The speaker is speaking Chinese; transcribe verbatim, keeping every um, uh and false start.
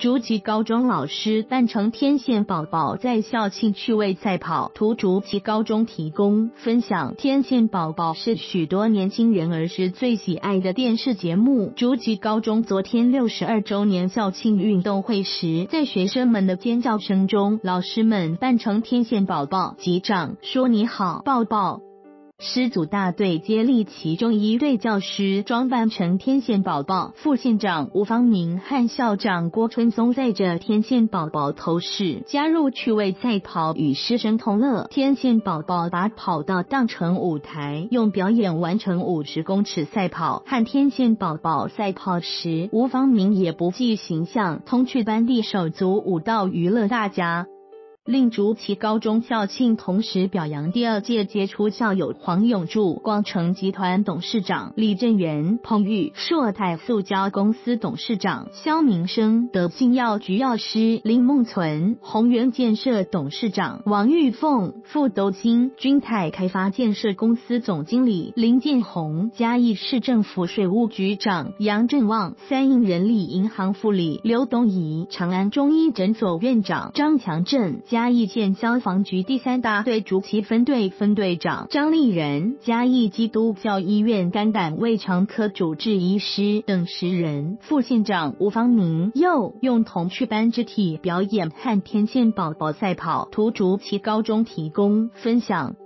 竹崎高中老师扮成天线宝宝在校庆趣味赛跑，图竹崎高中提供分享。天线宝宝是许多年轻人儿时最喜爱的电视节目。竹崎高中昨天六十二周年校庆运动会时，在学生们的尖叫声中，老师们扮成天线宝宝击掌，说你好抱抱。师祖大队接力其中一队教师装扮成天线宝宝，副县长吴方明和校长郭春松载着天线宝宝头饰加入趣味赛跑，与师生同乐。天线宝宝把跑道当成舞台，用表演完成五十公尺赛跑。和天线宝宝赛跑时，吴方明也不计形象，童趣般地手足舞蹈娱乐大家。令竹崎高中校庆同时表扬第二届杰出校友黄永柱、光成集团董事长李正元、彭玉硕泰塑胶公司董事长肖明生、德信药局药师林梦存、宏源建设董事长王玉凤、副斗金君泰开发建设公司总经理林建宏、嘉义市政府税务局长杨正旺、三英人力银行副理刘东仪、长安中医诊所院长张强正、嘉义县消防局第三大队竹崎分队分队长张立仁、嘉义基督教医院肝胆胃肠科主治医师等十人。副县长吴方明又用童趣般肢体表演和天线宝宝赛跑，图竹崎高中提供分享。